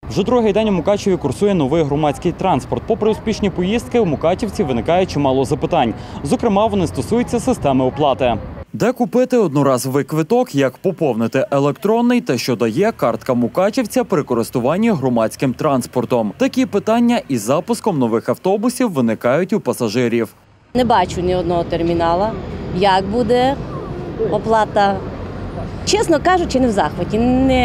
Вже другий день у Мукачеві курсує новий громадський транспорт. Попри успішні поїздки, у мукачівців виникає чимало запитань. Зокрема, вони стосуються системи оплати. Де купити одноразовий квиток, як поповнити електронний та що дає картка мукачівця при користуванні громадським транспортом. Такі питання із запуском нових автобусів виникають у пасажирів. Не бачу ні одного термінала. Як буде оплата? Чесно кажучи, не в захваті.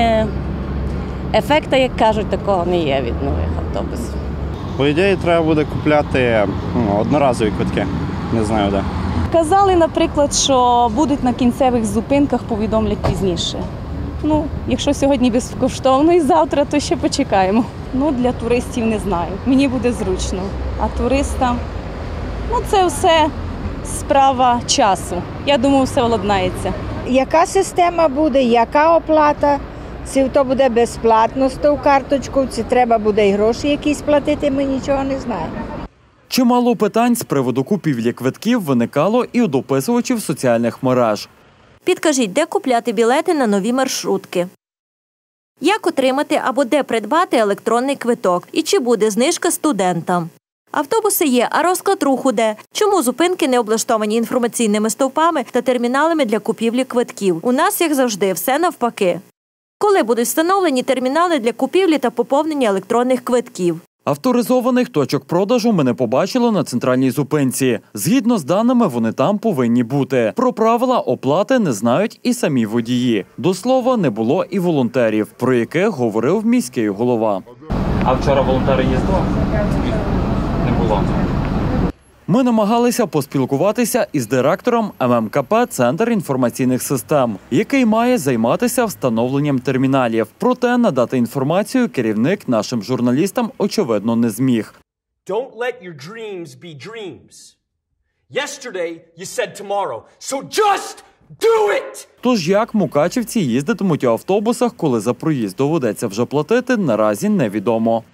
Ефекту, як кажуть, такого не є від нових автобусів. По ідеї, треба буде купляти одноразові квитки. Не знаю де. Казали, наприклад, що будуть на кінцевих зупинках, повідомлять пізніше. Якщо сьогодні безкоштовно і завтра, то ще почекаємо. Для туристів не знаю. Мені буде зручно. А туристам, це все справа часу. Я думаю, все владнається. Яка система буде, яка оплата? Чи то буде безплатно з тою карточкою, чи треба буде і гроші якісь платити, ми нічого не знаємо. Чимало питань з приводу купівлі квитків виникало і у дописувачів соціальних мереж. Підкажіть, де купляти білети на нові маршрутки? Як отримати або де придбати електронний квиток? І чи буде знижка студентам? Автобуси є, а розклад руху де? Чому зупинки не облаштовані інформаційними стовпами та терміналами для купівлі квитків? У нас, як завжди, все навпаки. Коли будуть встановлені термінали для купівлі та поповнення електронних квитків? Авторизованих точок продажу ми не побачили на центральній зупинці. Згідно з даними, вони там повинні бути. Про правила оплати не знають і самі водії. До слова, не було і волонтерів, про яких говорив міський голова. А вчора волонтери їздили? Не було. Ми намагалися поспілкуватися із директором ММКП «Центр інформаційних систем», який має займатися встановленням терміналів. Проте надати інформацію керівник нашим журналістам, очевидно, не зміг. Don't let your dreams be dreams. Yesterday you said tomorrow, so just do it! Тож як мукачівці їздитимуть у автобусах, коли за проїзд доведеться вже платити, наразі невідомо.